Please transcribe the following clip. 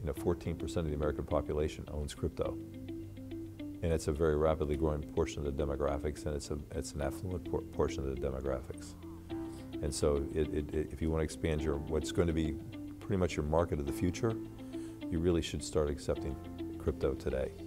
14% of the American population owns crypto. And it's a very rapidly growing portion of the demographics, and it's an affluent portion of the demographics. And so if you want to expand what's going to be pretty much your market of the future, you really should start accepting crypto today.